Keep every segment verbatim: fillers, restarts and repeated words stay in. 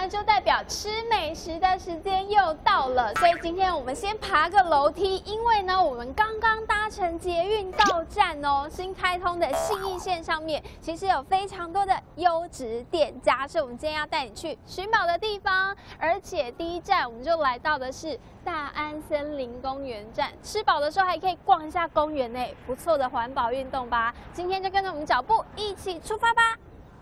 呢，就代表吃美食的时间又到了。所以今天我们先爬个楼梯，因为呢，我们刚刚搭乘捷运到站哦，新开通的信义线上面，其实有非常多的优质店家，是我们今天要带你去寻宝的地方。而且第一站我们就来到的是大安森林公园站，吃饱的时候还可以逛一下公园呢，不错的环保运动吧。今天就跟着我们脚步一起出发吧。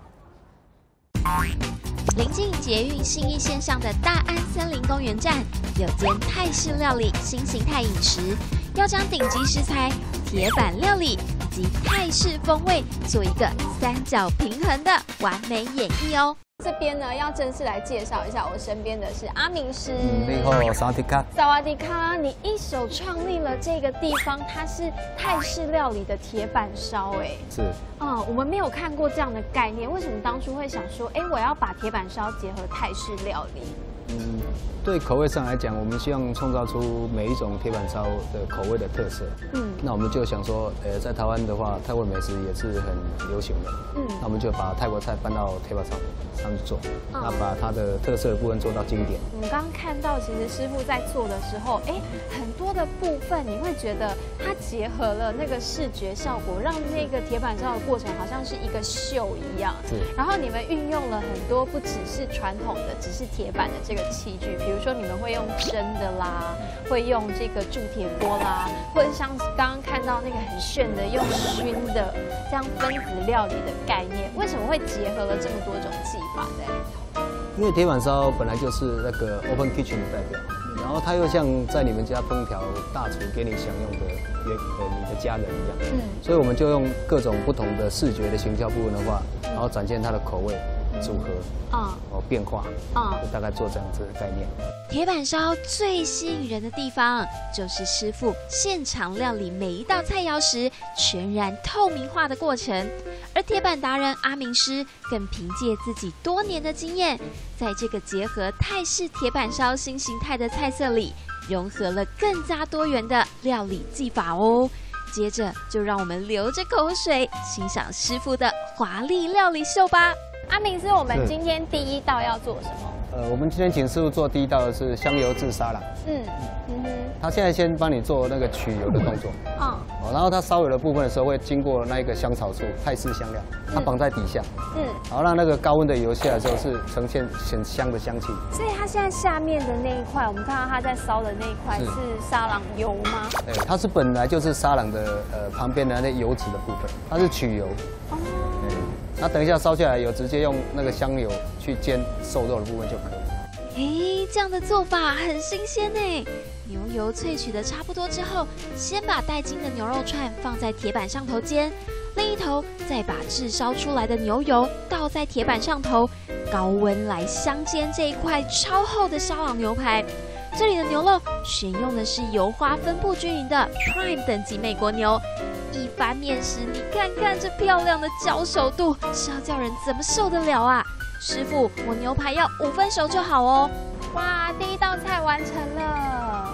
临近捷运信义线上的大安森林公园站，有间泰式料理新形态饮食，要将顶级食材、铁板料理以及泰式风味做一个三角平衡的完美演绎哦。 这边呢，要正式来介绍一下，我身边的是阿明师。 嗯，你好，萨瓦迪卡。 萨瓦迪卡，你一手创立了这个地方，它是泰式料理的铁板烧，哎。 是。 嗯，我们没有看过这样的概念，为什么当初会想说，哎，我要把铁板烧结合泰式料理？ 嗯，对口味上来讲，我们希望创造出每一种铁板烧的口味的特色。嗯，那我们就想说，呃，在台湾的话，泰国美食也是很流行的。嗯，那我们就把泰国菜搬到铁板烧上去做，嗯、那把它的特色的部分做到经典。 我们刚刚看到，其实师傅在做的时候，哎，很多的部分你会觉得它结合了那个视觉效果，让那个铁板烧的过程好像是一个秀一样。 是。然后你们运用了很多不只是传统的，只是铁板的这个器具，比如说你们会用蒸的啦，会用这个铸铁锅啦，或者像刚刚看到那个很炫的用熏的这样分子料理的概念，为什么会结合了这么多种技法在里头？ 因为铁板烧本来就是那个 open kitchen 的代表，然后它又像在你们家烹调大厨给你享用的原呃你的家人一样，嗯，所以我们就用各种不同的视觉的行销部分的话，然后展现它的口味。组合啊，哦，变化啊，大概做这样子的概念。 铁板烧最吸引人的地方，就是师傅现场料理每一道菜肴时全然透明化的过程。而铁板达人阿明师更凭借自己多年的经验，在这个结合泰式铁板烧新形态的菜色里，融合了更加多元的料理技法哦。接着就让我们流着口水欣赏师傅的华丽料理秀吧。 阿明师，我们今天第一道要做什么？ 呃，我们今天请师傅做第一道的是香油炙沙朗。嗯嗯哼。他现在先帮你做那个取油的动作。嗯。哦，然后他烧油的部分的时候会经过那一个香草树泰式香料，它绑在底下。嗯。然后让那个高温的油下来的时候是呈现很香的香气。 所以它现在下面的那一块，我们看到它在烧的那一块是沙朗油吗？ 哎，它是本来就是沙朗的呃旁边的那油脂的部分，它是取油。哦。那等一下烧下来油，直接用那个香油去煎瘦肉的部分就可以。 哎，这样的做法很新鲜呢。牛油萃取的差不多之后，先把带筋的牛肉串放在铁板上头煎，另一头再把炙烧出来的牛油倒在铁板上头，高温来香煎这一块超厚的沙朗牛排。这里的牛肉选用的是油花分布均匀的 Prime 等级美国牛。一翻面时，你看看这漂亮的焦熟度，是要叫人怎么受得了啊？师傅，我牛排要五分熟就好哦。 哇，第一道菜完成了，啊，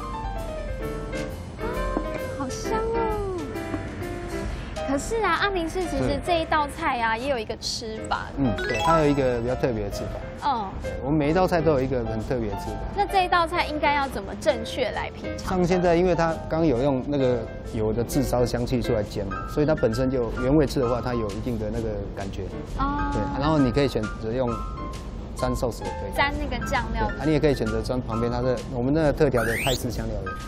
好香哦！可是啊，阿明师其实这一道菜啊，也有一个吃法。 嗯，对，它有一个比较特别的吃法。哦，对，我们每一道菜都有一个很特别的吃法。 那这一道菜应该要怎么正确来品尝？ 像现在，因为它刚有用那个油的炙烧香气出来煎嘛，所以它本身就原味吃的话，它有一定的那个感觉。哦。对，然后你可以选择用沾寿司也可以。 沾那个酱料。 啊，你也可以选择沾旁边它的我们那个特调的泰式香料的。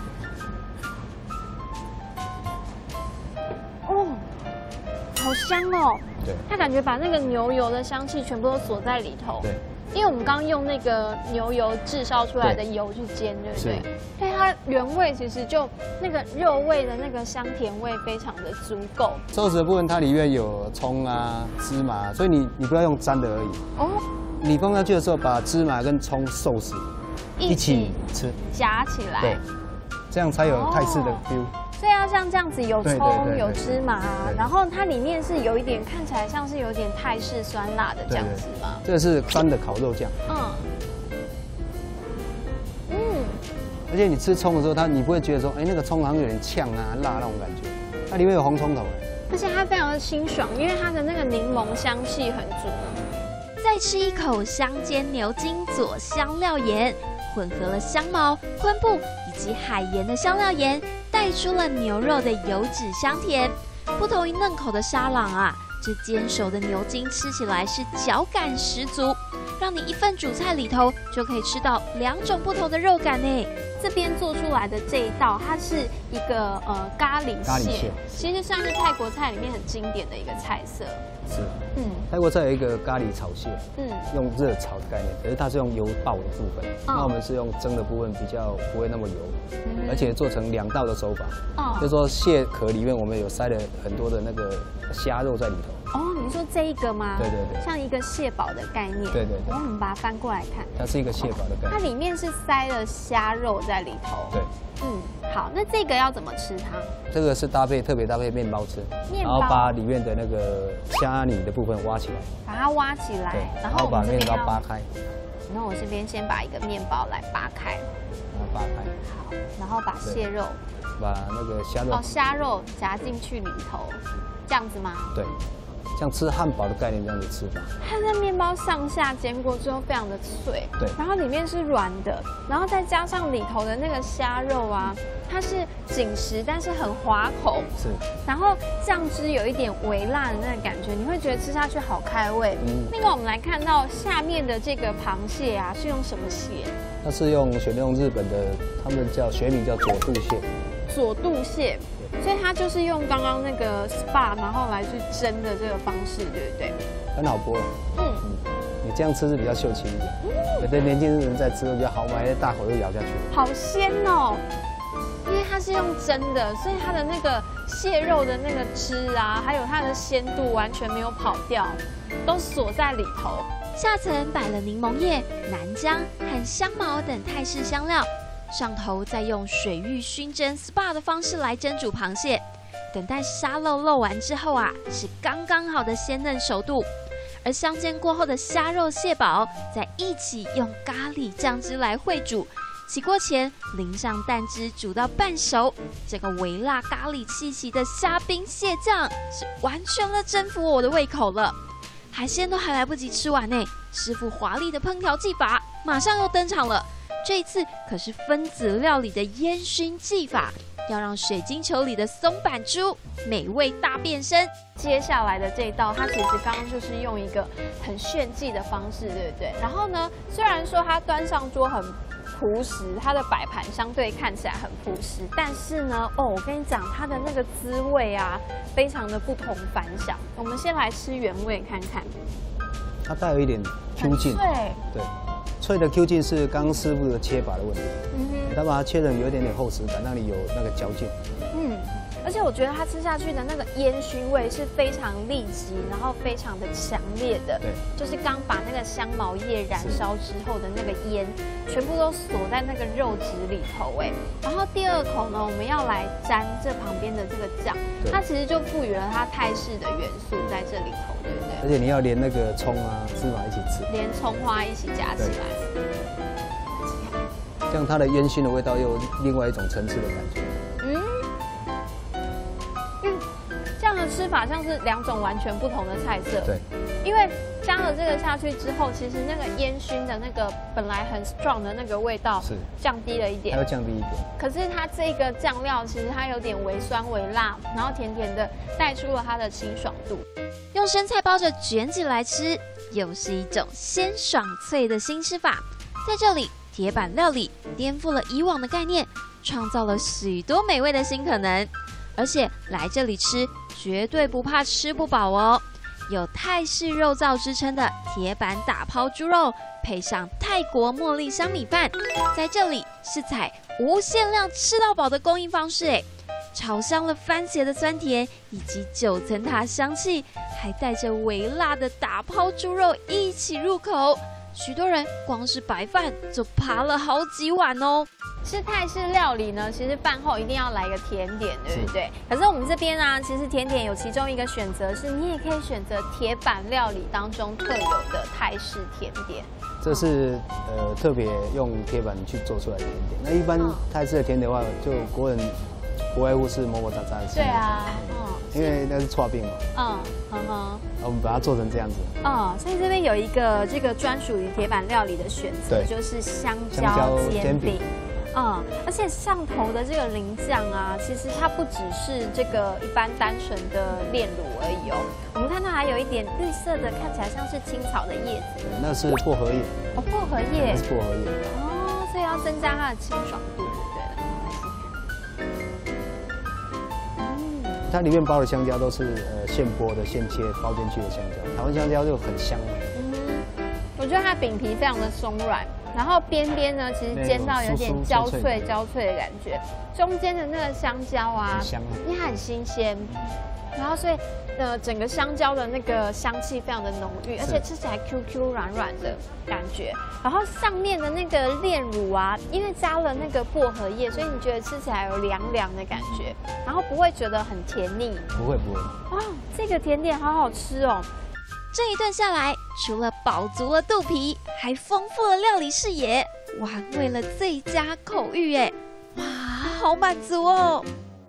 哦，好香哦。 对。 它感觉把那个牛油的香气全部都锁在里头。 对。 因为我们刚刚用那个牛油炙烧出来的油去煎，对不对？对，它原味其实就那个肉味的那个香甜味非常的足够。 寿司的部分它里面有葱啊、芝麻，所以你你不要用沾的而已。哦。你放下去的时候，把芝麻跟葱寿司一起吃， 夹起来。 对，这样才有泰式的 feel。 所以要像这样子，有葱有芝麻，然后它里面是有一点看起来像是有点泰式酸辣的这样子吗？ 这是酸的烤肉酱。嗯。嗯。而且你吃葱的时候，它你不会觉得说，哎，那个葱好像有点呛啊、辣那种感觉，它里面有红葱头。 而且它非常的清爽，因为它的那个柠檬香气很足。 再吃一口香煎牛筋佐香料盐，混合了香茅、昆布以及海盐的香料盐，带出了牛肉的油脂香甜。不同于嫩口的沙朗啊，这煎熟的牛筋吃起来是嚼感十足，让你一份主菜里头就可以吃到两种不同的肉感呢。 这边做出来的这一道，它是一个呃咖喱咖喱蟹， 蟹，其实算是泰国菜里面很经典的一个菜色。 是， 嗯， 泰国菜有一个咖喱炒蟹， 嗯， 用热炒的概念，可是它是用油爆的部分， 哦那我们是用蒸的部分，比较不会那么油， 嗯而且做成两道的手法， 哦就是说蟹壳里面我们有塞了很多的那个虾肉在里头。 哦，你说这一个吗？ 对对对， 像一个蟹堡的概念。 对对对， 我们把它翻过来看， 它是一个蟹堡的概它念。 里面是塞了虾肉在里头。 对， 嗯，好，那这个要怎么吃它？ 这个是搭配特别搭配面包吃， 面包然后把里面的那个虾泥的部分挖起来， 把它挖起来， 对， 然后我然后把面们这边要包扒开， 那我这边先把一个面包来扒开， 然后扒开， 好，然后把蟹肉把那个虾肉哦虾肉夹进去里头，这样子吗？ 对，像吃汉堡的概念这样子吃法。 它那面包上下煎过之后非常的脆， 对， 然后里面是软的，然后再加上里头的那个虾肉啊，它是紧实但是很滑口， 是， 然后酱汁有一点微辣的那个感觉，你会觉得吃下去好开胃。 嗯另外我们来看到下面的这个螃蟹啊，是用什么蟹？ 它是用选用日本的，他们叫学名叫佐渡蟹， 佐渡蟹，所以它就是用刚刚那个 S P A 然后来去蒸的这个方式，对不对？ 很好剥。 嗯， 嗯，你这样吃是比较秀气一点。有的年轻人在吃会比较豪迈，大口就咬下去。 好鲜哦！因为它是用蒸的，所以它的那个蟹肉的那个汁啊，还有它的鲜度完全没有跑掉，都锁在里头。 下层摆了柠檬叶、南姜和香茅等泰式香料，上头再用水浴熏蒸 S P A 的方式来蒸煮螃蟹。等待沙漏漏完之后啊，是刚刚好的鲜嫩熟度。而香煎过后的虾肉蟹堡，再一起用咖喱酱汁来烩煮。起锅前淋上蛋汁，煮到半熟。这个微辣咖喱气息的虾冰蟹酱，是完全的征服我的胃口了。海鲜都还来不及吃完呢，师傅华丽的烹调技法马上又登场了。这一次可是分子料理的烟熏技法，要让水晶球里的松板猪美味大变身。 接下来的这一道，它其实刚刚就是用一个很炫技的方式，对不对？然后呢，虽然说它端上桌很朴实，它的摆盘相对看起来很朴实，但是呢，哦，我跟你讲，它的那个滋味啊，非常的不同凡响。我们先来吃原味看看， 它带有一点 Q 劲， 脆， 对，脆的 Q 劲是刚刚师傅的切法的问题， 嗯哼， 他把它切成有一点点厚实感，让你有那个嚼劲。 嗯。而且我觉得它吃下去的那个烟熏味是非常立即，然后非常的强烈的。 对， 就是刚把那个香茅叶燃烧之后的那个烟，全部都锁在那个肉质里头。哎，然后第二口呢，我们要来沾这旁边的这个酱，它其实就赋予了它泰式的元素在这里头，对不对？ 而且你要连那个葱啊、芝麻一起吃， 连葱花一起夹起来， 这样它的烟熏的味道又有另外一种层次的感觉。 嗯。这样的吃法像是两种完全不同的菜色。 对， 因为加了这个下去之后，其实那个烟熏的那个本来很 strong 的那个味道是降低了一点， 还要降低一点。 可是它这个酱料其实它有点微酸微辣，然后甜甜的带出了它的清爽度。 用生菜包着卷起来吃，又是一种鲜爽脆的新吃法。在这里，铁板料理颠覆了以往的概念，创造了许多美味的新可能。而且来这里吃绝对不怕吃不饱哦！有泰式肉燥之称的铁板打抛猪肉，配上泰国茉莉香米饭，在这里是采无限量吃到饱的供应方式诶。炒香了番茄的酸甜以及九层塔香气，还带着微辣的打抛猪肉一起入口。许多人光是白饭就扒了好几碗哦。 吃泰式料理呢，其实饭后一定要来个甜点，对不对？可是我们这边啊，其实甜点有其中一个选择是，你也可以选择铁板料理当中特有的泰式甜点。 这是呃特别用铁板去做出来的甜点。那一般泰式的甜点的话，就国人不外乎是磨磨渣渣的。 对啊，嗯。 因为那是刨冰嘛。 嗯，哼哼。 我们把它做成这样子。 哦，所以这边有一个这个专属于铁板料理的选择，就是香蕉煎饼。嗯，而且上头的这个淋酱啊，其实它不只是这个一般单纯的炼乳而已哦。我们看到还有一点绿色的，看起来像是青草的叶子。 那是薄荷叶。 哦，薄荷叶。 那是薄荷叶。 哦，所以要增加它的清爽度，对不对？ 嗯，它里面包的香蕉都是呃现剥的、现切包进去的香蕉。台湾香蕉就很香。 嗯，我觉得它饼皮非常的松软。然后边边呢，其实煎到有点焦脆焦脆的感觉。中间的那个香蕉啊，因为它很新鲜，然后所以呃整个香蕉的那个香气非常的浓郁，而且吃起来 Q Q 软软的感觉。然后上面的那个炼乳啊，因为加了那个薄荷叶，所以你觉得吃起来有凉凉的感觉，然后不会觉得很甜腻。 不会不会。 哇，这个甜点好好吃哦。 这一顿下来，除了饱足了肚皮，还丰富了料理视野，玩味了最佳口欲，哎，哇，好满足哦！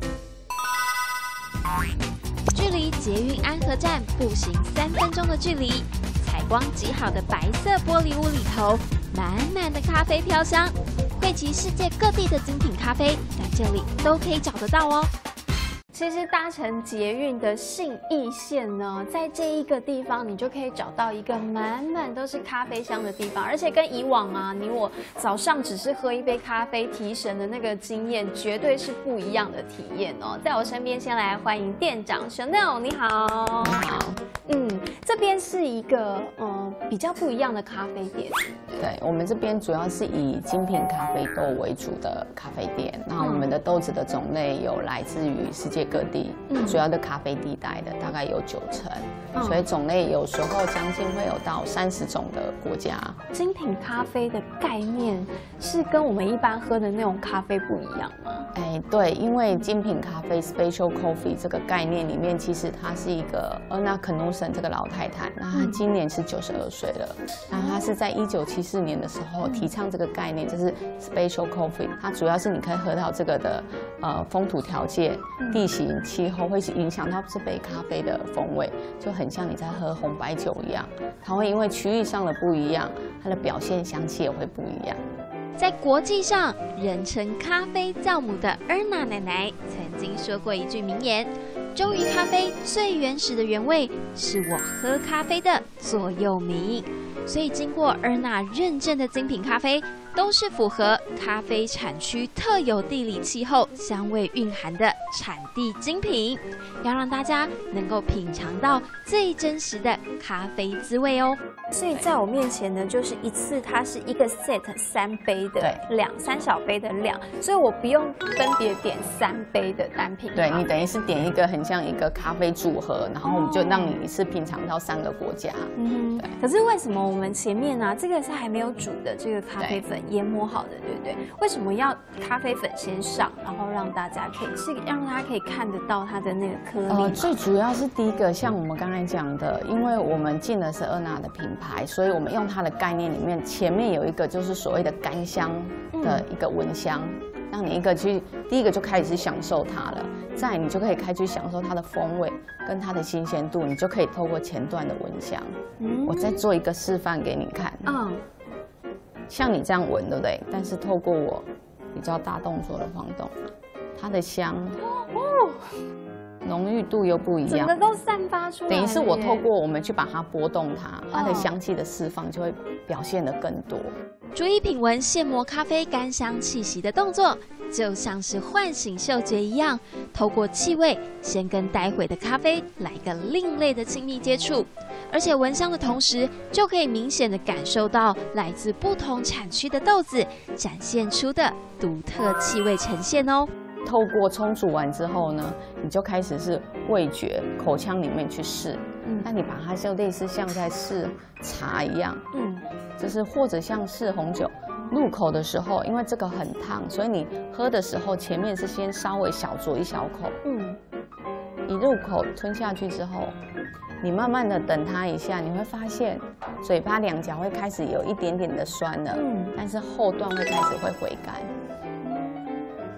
距离捷运安和站步行三分钟的距离，采光极好的白色玻璃屋里头，满满的咖啡飘香，汇集世界各地的精品咖啡，在这里都可以找得到哦。 其实搭乘捷运的信义线呢，在这一个地方，你就可以找到一个满满都是咖啡香的地方，而且跟以往啊，你我早上只是喝一杯咖啡提神的那个经验，绝对是不一样的体验哦。在我身边，先来欢迎店长 Chanel， 你好。 你好。 嗯，这边是一个嗯比较不一样的咖啡店。 对，我们这边主要是以精品咖啡豆为主的咖啡店，那我们的豆子的种类有来自于世界各地，嗯、主要的咖啡地带的大概有九成，嗯、所以种类有时候将近会有到三十种的国家。 精品咖啡的概念是跟我们一般喝的那种咖啡不一样吗？ 哎，对，因为精品咖啡 （special coffee） 这个概念里面，其实她是一个 Erna Knudsen 这个老太太，那她今年是九十二岁了，然后她是在一九七四年的时候提倡这个概念，就是 special coffee。它主要是你可以喝到这个的呃风土条件、地形、气候会影响到这杯咖啡的风味，就很像你在喝红白酒一样。它会因为区域上的不一样，它的表现香气也会不一样。 在国际上，人称咖啡教母的 Erna 奶奶曾经说过一句名言：“忠于咖啡最原始的原味，是我喝咖啡的座右铭。”所以，经过 Erna 认证的精品咖啡，都是符合咖啡产区特有地理气候、香味蕴含的产地精品，要让大家能够品尝到最真实的咖啡滋味哦。 所以在我面前呢，就是一次它是一个 set 三杯的量，三小杯的量，所以我不用分别点三杯的单品。 对，你等于是点一个很像一个咖啡组合，然后我们就让你一次品尝到三个国家。嗯，对。 可是为什么我们前面呢、啊，这个是还没有煮的这个咖啡粉研磨好的，对不对？为什么要咖啡粉先上，然后让大家可以是让大家可以看得到它的那个颗粒？ 呃，最主要是第一个，像我们刚才讲的，因为我们进的是Erna的品牌，所以我们用它的概念里面，前面有一个就是所谓的干香的一个闻香，嗯、让你一个去第一个就开始享受它了，再来你就可以开始享受它的风味跟它的新鲜度，你就可以透过前段的闻香。嗯，我再做一个示范给你看。嗯，像你这样闻，对不对？但是透过我比较大动作的晃动，它的香。哦。浓郁度又不一样， 整个都散发出来。 等于是我透过我们去把它拨动它，它的香气的释放就会表现得更多。 逐一品闻现磨咖啡干香气息的动作，就像是唤醒嗅觉一样，透过气味先跟待会的咖啡来个另类的亲密接触，而且闻香的同时，就可以明显的感受到来自不同产区的豆子展现出的独特气味呈现哦。 透过冲煮完之后呢，你就开始是味觉、口腔里面去试。嗯，那你把它就类似像在试茶一样，嗯，就是或者像试红酒，入口的时候，因为这个很烫，所以你喝的时候前面是先稍微小酌一小口，嗯，一入口吞下去之后，你慢慢的等它一下，你会发现嘴巴两颊会开始有一点点的酸了，嗯，但是后段会开始会回甘。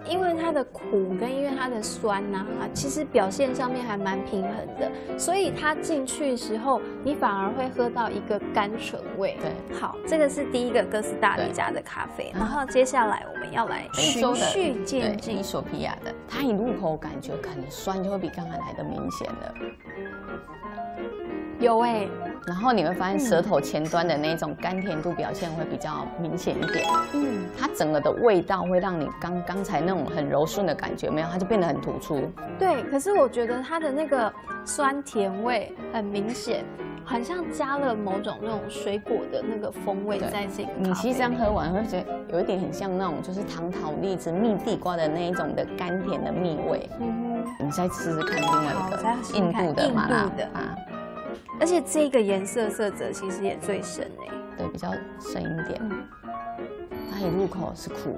因为它的苦跟因为它的酸呐、啊，其实表现上面还蛮平衡的，所以它进去的时候，你反而会喝到一个甘醇味。 对， 好，这个是第一个哥斯达黎加的咖啡，然后接下来我们要来循序渐进。 伊索比亚的，它一入口感觉可能酸就会比刚才来的明显了。 有哎、欸， 然后你会发现舌头前端的那种甘甜度表现会比较明显一点。嗯，它整个的味道会让你刚刚才那种很柔顺的感觉没有，它就变得很突出。 对，可是我觉得它的那个酸甜味很明显，很像加了某种那种水果的那个风味在这个。 你其实这样喝完会觉得有一点很像那种就是糖桃栗子蜜地瓜的那一种的甘甜的蜜味。嗯，你再试试看另外一个印度的麻辣啊。 而且这个颜色色泽其实也最深哎， 对，比较深一点。嗯，它一入口是苦，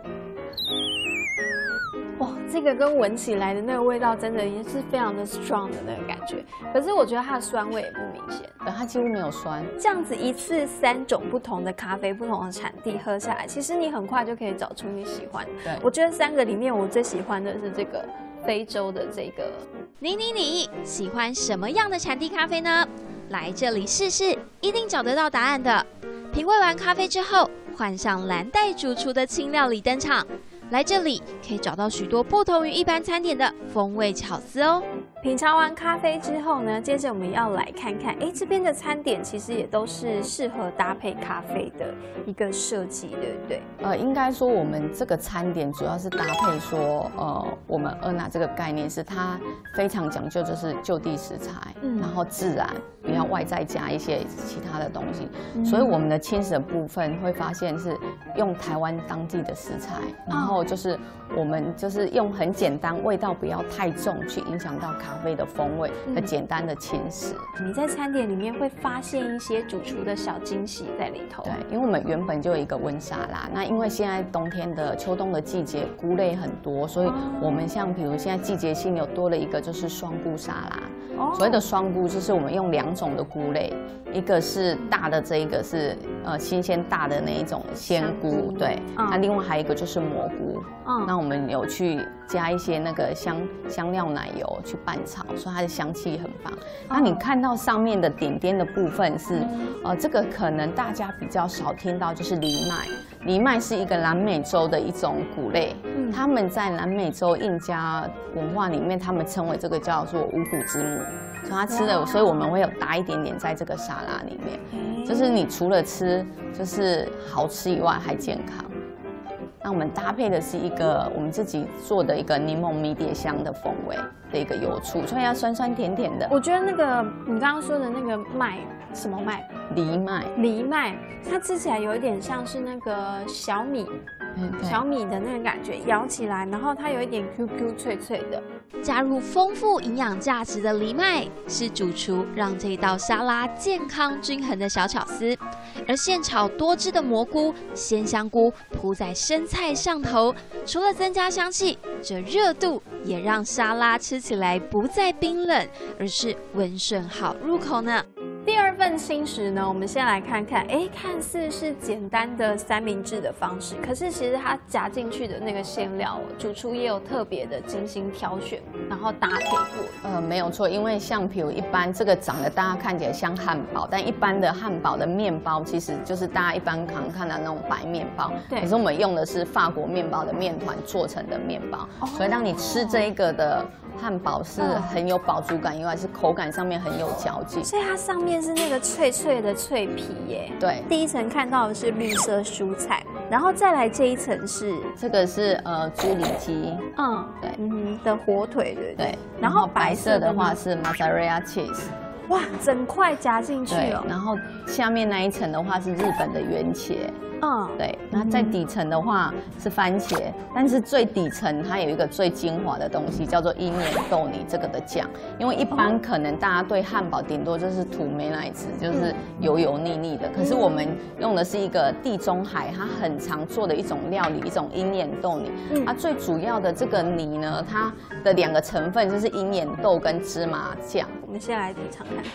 哇，这个跟闻起来的那个味道真的也是非常的 strong 的那个感觉。可是我觉得它的酸味也不明显， 对，它几乎没有酸。 这样子一次三种不同的咖啡、不同的产地喝下来，其实你很快就可以找出你喜欢的。 对， 我觉得三个里面我最喜欢的是这个非洲的这个。 你你你喜欢什么样的产地咖啡呢？来这里试试，一定找得到答案的。品味完咖啡之后，换上蓝带主厨的轻料理登场。来这里可以找到许多不同于一般餐点的风味巧思哦。 品尝完咖啡之后呢，接着我们要来看看，哎，这边的餐点其实也都是适合搭配咖啡的一个设计，对不对？ 呃，应该说我们这个餐点主要是搭配说，呃，我们二娜这个概念是它非常讲究，就是就地食材，嗯，然后自然，不要外再加一些其他的东西。嗯、所以我们的轻食的部分会发现是用台湾当地的食材，然后就是我们就是用很简单，味道不要太重，去影响到咖啡的风味的简单的轻食。 你在餐点里面会发现一些主厨的小惊喜在里头。 对，因为我们原本就有一个温沙拉，那因为现在冬天的秋冬的季节菇类很多，所以我们像比如现在季节性有多了一个就是双菇沙拉。哦、所谓的双菇就是我们用两种的菇类，一个是大的这一个是呃新鲜大的那一种鲜菇，对，嗯、那另外还有一个就是蘑菇。嗯，那我们有去加一些那个香香料奶油去拌炒，所以它的香气很棒。那你看到上面的点点的部分是，呃，这个可能大家比较少听到，就是藜麦。藜麦是一个南美洲的一种谷类，嗯、他们在南美洲印加文化里面，他们称为这个叫做五谷之母。所以它吃的，所以我们会有搭一点点在这个沙拉里面，就是你除了吃就是好吃以外，还健康。那我们搭配的是一个我们自己做的一个柠檬迷迭香的风味的一个油醋，所以要酸酸甜甜的。 我觉得那个你刚刚说的那个麦，什么麦？ 藜麦。 藜麦，它吃起来有一点像是那个小米。嗯、小米的那个感觉，咬起来，然后它有一点 Q Q 脆脆的。 加入丰富营养价值的藜麦，是主厨让这道沙拉健康均衡的小巧思。而现炒多汁的蘑菇、鲜香菇铺在生菜上头，除了增加香气，这热度也让沙拉吃起来不再冰冷，而是温顺好入口呢。 第二份轻食呢，我们先来看看，哎，看似是简单的三明治的方式，可是其实它夹进去的那个馅料，主厨也有特别的精心挑选，然后搭配过。 呃，没有错，因为像比如一般这个长得大家看起来像汉堡，但一般的汉堡的面包其实就是大家一般常看到那种白面包，对。可是我们用的是法国面包的面团做成的面包，哦、所以当你吃这一个的汉堡是很有饱足感以外，是口感上面很有嚼劲， 所以它上面是那个脆脆的脆皮耶。 对， 第一层看到的是绿色蔬菜，然后再来这一层是这个是呃猪里脊， 嗯，对，嗯哼的火腿，对不对？ 对，然后白色的话是 mozzarella cheese。 哇，整块夹进去哦。 然后下面那一层的话是日本的圆茄，嗯，对。那在底层的话是番茄，但是最底层它有一个最精华的东西，叫做鹰眼豆泥这个的酱。因为一般可能大家对汉堡顶多就是涂美乃滋，就是油油腻腻的。可是我们用的是一个地中海它很常做的一种料理，一种鹰眼豆泥。嗯，它最主要的这个泥呢，它的两个成分就是鹰眼豆跟芝麻酱。 我们先来品尝看看。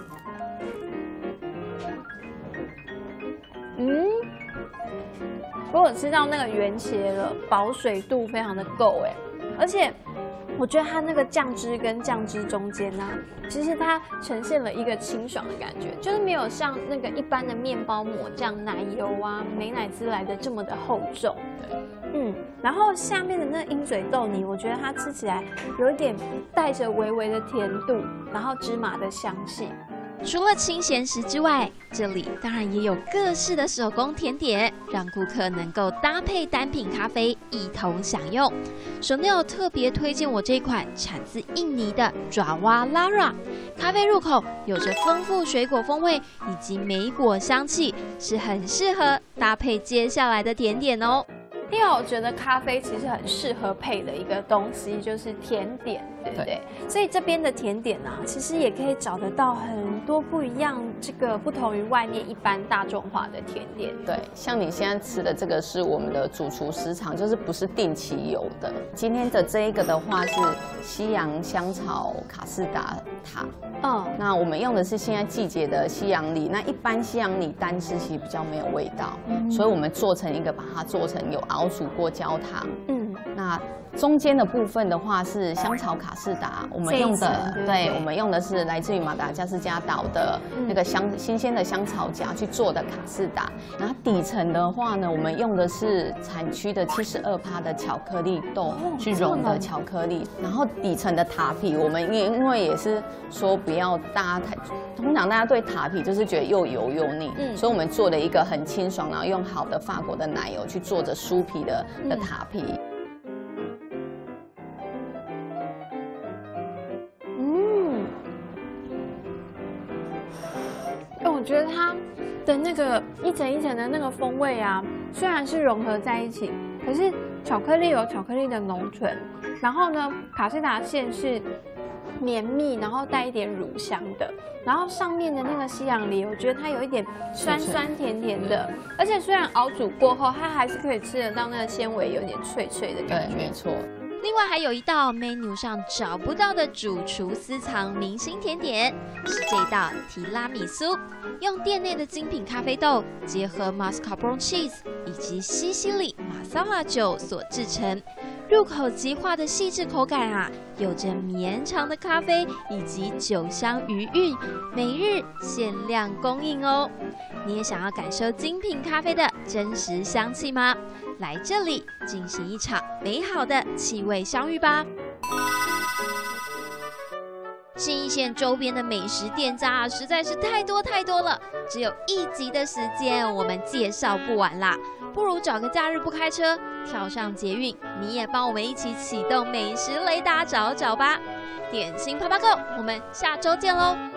嗯， 我有吃到那个原茄了，保水度非常的够哎，而且我觉得它那个酱汁跟酱汁中间呢、啊，其实它呈现了一个清爽的感觉，就是没有像那个一般的面包抹酱、奶油啊、美乃滋来的这么的厚重。嗯，然后下面的那鹰嘴豆泥，我觉得它吃起来有一点带着微微的甜度，然后芝麻的香气。 除了清咸食之外，这里当然也有各式的手工甜点，让顾客能够搭配单品咖啡一同享用。Chanel 特别推荐我这款产自印尼的爪哇 Lara， 咖啡入口有着丰富水果风味以及莓果香气，是很适合搭配接下来的甜点哦。 因为我觉得咖啡其实很适合配的一个东西就是甜点，对不对？对，所以这边的甜点啊，其实也可以找得到很多不一样，这个不同于外面一般大众化的甜点。 对，像你现在吃的这个是我们的主厨私藏，就是不是定期有的。今天的这一个的话是西洋香草卡士达塔。嗯，那我们用的是现在季节的西洋梨，那一般西洋梨单吃其实比较没有味道，嗯、所以我们做成一个，把它做成有熬煮过焦糖。嗯，那中间的部分的话是香草卡士达，我们用的，对, 对，我们用的是来自于马达加斯加岛的那个香、嗯、新鲜的香草荚去做的卡士达。然后底层的话呢，我们用的是产区的七十二趴的巧克力豆、哦、去融的巧克力。然后底层的塔皮，我们因为也是说不要大家太，通常大家对塔皮就是觉得又油又腻，嗯，所以我们做了一个很清爽，然后用好的法国的奶油去做着酥皮的的塔皮。 嗯，我觉得它的那个一层一层的那个风味啊，虽然是融合在一起，可是巧克力有巧克力的浓醇，然后呢，卡士达馅是绵密，然后带一点乳香的，然后上面的那个西洋梨，我觉得它有一点酸酸甜甜的，而且虽然熬煮过后，它还是可以吃得到那个纤维有点脆脆的感觉。 对，没错。 另外还有一道 menu 上找不到的主厨私藏明星甜点，是这道提拉米苏，用店内的精品咖啡豆结合 mascarpone cheese 以及西西里马萨拉酒所制成。入口即化的细致口感啊，有着绵长的咖啡以及酒香余韵，每日限量供应哦。你也想要感受精品咖啡的真实香气吗？来这里进行一场美好的气味相遇吧。信义县周边的美食店家啊，实在是太多太多了，只有一集的时间我们介绍不完啦。不如找个假日不开车，跳上捷运，你也帮我们一起启动美食雷达找找吧。点心啪啪购，我们下周见喽！